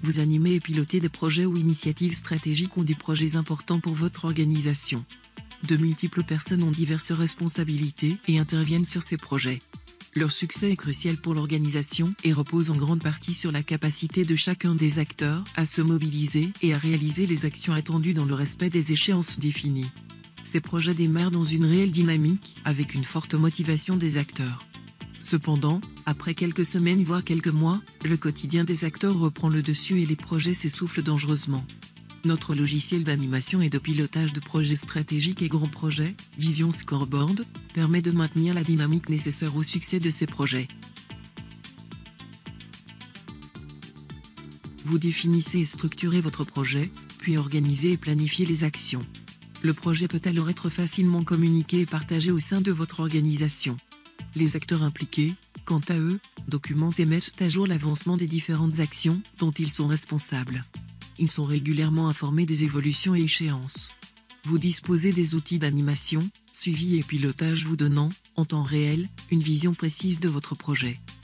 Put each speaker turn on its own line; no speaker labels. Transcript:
Vous animez et pilotez des projets ou initiatives stratégiques ou des projets importants pour votre organisation. De multiples personnes ont diverses responsabilités et interviennent sur ces projets. Leur succès est crucial pour l'organisation et repose en grande partie sur la capacité de chacun des acteurs à se mobiliser et à réaliser les actions attendues dans le respect des échéances définies. Ces projets démarrent dans une réelle dynamique, avec une forte motivation des acteurs. Cependant, après quelques semaines voire quelques mois, le quotidien des acteurs reprend le dessus et les projets s'essoufflent dangereusement. Notre logiciel d'animation et de pilotage de projets stratégiques et grands projets, Vision Scoreboard, permet de maintenir la dynamique nécessaire au succès de ces projets. Vous définissez et structurez votre projet, puis organisez et planifiez les actions. Le projet peut alors être facilement communiqué et partagé au sein de votre organisation. Les acteurs impliqués, quant à eux, documentent et mettent à jour l'avancement des différentes actions dont ils sont responsables. Ils sont régulièrement informés des évolutions et échéances. Vous disposez des outils d'animation, suivi et pilotage vous donnant, en temps réel, une vision précise de votre projet.